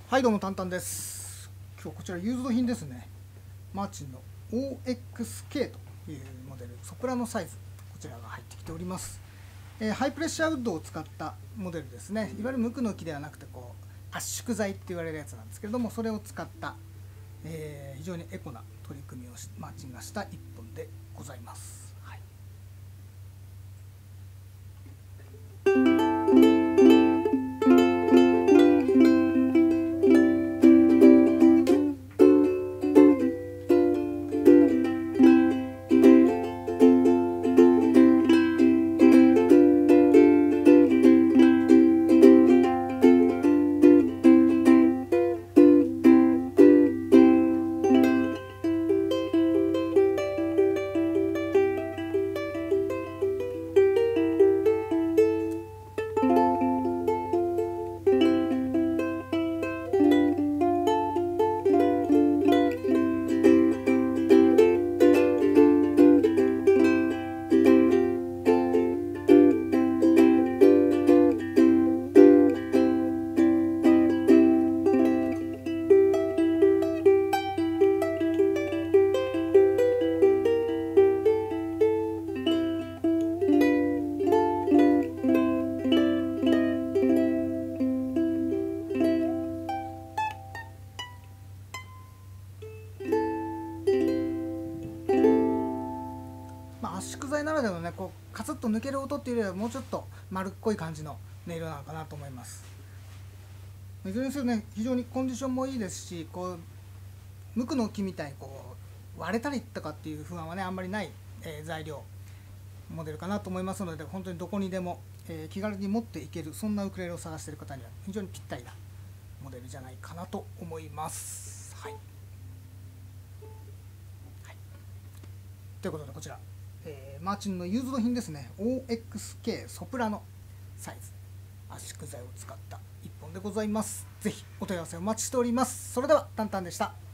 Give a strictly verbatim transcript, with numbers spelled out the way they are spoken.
はいどうもタンタンです。今日こちらユーズド品ですね。マーチンの オーエックスケー というモデル、ソプラノサイズ、こちらが入ってきております。えー、ハイプレッシャーウッドを使ったモデルですね。いわゆる無垢の木ではなくてこう圧縮材って言われるやつなんですけれども、それを使った、えー、非常にエコな取り組みをしマーチンがしたいっぽんでございます。はい、まあ、圧縮材ならではのね、こうカツッと抜ける音っていうよりはもうちょっと丸っこい感じの音色なのかなと思います。いずれにせよね、非常にコンディションもいいですし、こう無垢の木みたいにこう割れたりとかっていう不安はねあんまりない、えー、材料モデルかなと思いますので、本当にどこにでも、えー、気軽に持っていける、そんなウクレレを探している方には非常にぴったりなモデルじゃないかなと思います。はい、はい、ということでこちら、えー、マーチンのユーズド品ですね。 オーエックスケー ソプラノサイズ圧縮材を使ったいっぽんでございます。ぜひお問い合わせお待ちしております。それではタンタンでした。